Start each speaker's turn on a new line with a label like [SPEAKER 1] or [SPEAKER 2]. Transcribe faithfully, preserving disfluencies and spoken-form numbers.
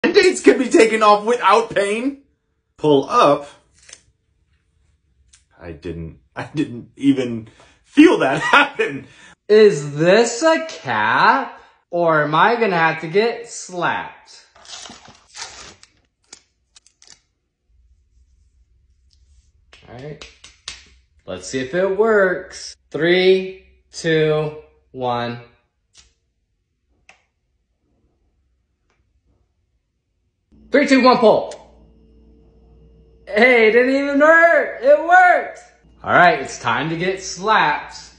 [SPEAKER 1] Band-Aids can be taken off without pain. Pull up. I didn't, I didn't even feel that happen.
[SPEAKER 2] Is this a cap? Or am I gonna have to get slapped? Alright. Let's see if it works. Three, two, one. Three, two, one, pull. Hey, it didn't even hurt. It worked. All right, it's time to get slapped.